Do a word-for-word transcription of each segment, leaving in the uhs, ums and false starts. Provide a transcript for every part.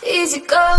easy go.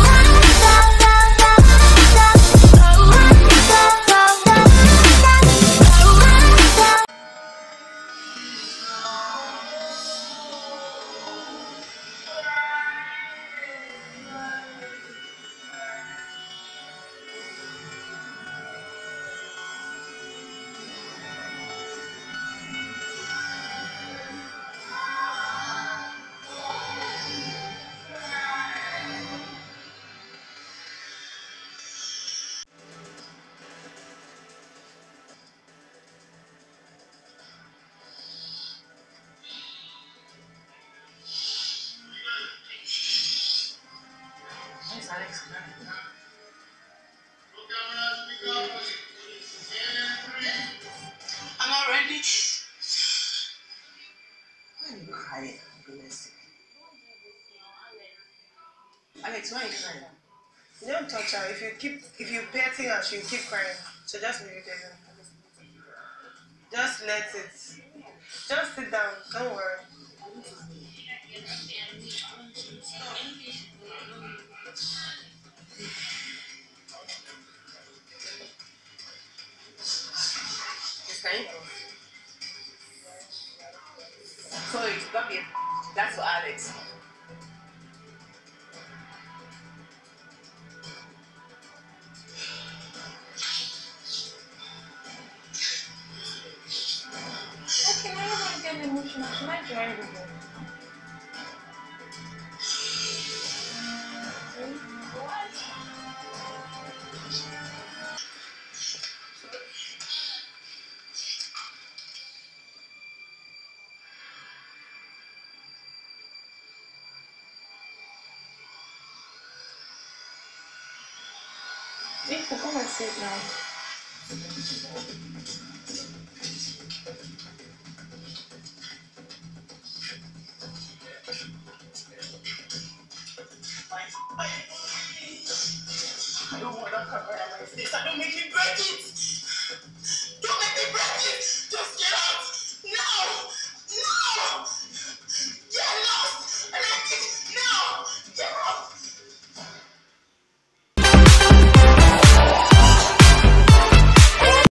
I'm not ready. Why are you crying? Alex, why are you crying? You don't touch her. If you keep, if you petting her, she'll keep crying. So just leave it there. Just let it. Just sit down. Don't worry. It's fine. So it's got me. That's for Alex. Okay, now you're gonna get emotional. Should I join with you? What? You can come and sit now. I don't want that camera on my face. I don't make me break it. Don't make me break it.